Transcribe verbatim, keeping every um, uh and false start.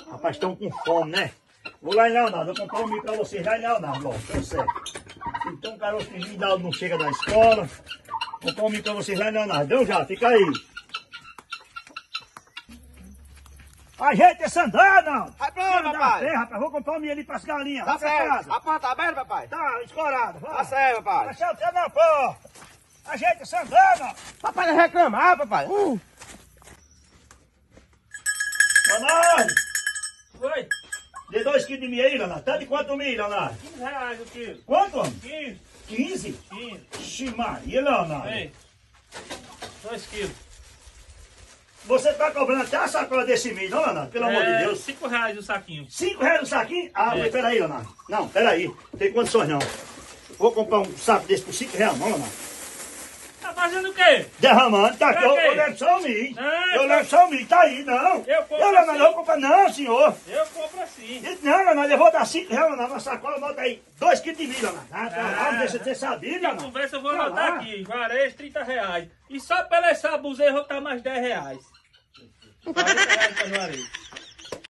Rapaz, estão com fome, né? Vou lá em Leonardo, vou comprar um milho pra vocês lá em Leonardo, ó, eu sei. Então o garoto que me dá não chega da escola. Vou comprar um milho pra vocês lá em Leonardo. Deu já, fica aí. Ajeita esse andar, não! Vai pra onde, papai? Vem, rapaz, vou comprar um milho ali pras galinhas. Tá Vai pra certo. casa. A porta tá aberta, papai? Tá, escorada. Tá certo, papai. Achar o teu na porta. Ajeita esse andar, não! Papai não reclamar, papai. Uh. Leonardo! Oi, Dê dois quilos de milho aí, Leonardo. Tá de quanto milho, Leonardo? quinze reais o quilo. Quanto, homem? quinze, quinze? quinze. Ixi, Maria, Leonardo. Ei, dois quilos. Você tá cobrando até a sacola desse milho, não, Leonardo? Pelo amor de É, Deus. cinco reais o saquinho. Cinco reais o saquinho? Ah, É. mas peraí, Leonardo. Não, peraí. Não tem condições, não. Vou comprar um saco desse por cinco reais, não, Leonardo. Tá fazendo o quê? Derramando, tá aqui. Pra Eu, quê? eu levo só o milho. Não, eu eu levo só o milho. Tá aí, não. Eu compro Eu, Leonardo, assim. eu vou comprar. Não, senhor. Eu compro assim. Não, Leonardo, eu vou dar cinco reais, Leonardo. Na sacola, bota aí. Dois quilos de milho, Leonardo. Ah, tá lá, Ah. deixa de ser sabido, Leonardo. Conversa, eu vou Tá anotar lá. aqui. Varejo, trinta reais. E só pela essa buzeira eu vou botar mais dez reais. quarenta reais para varejo.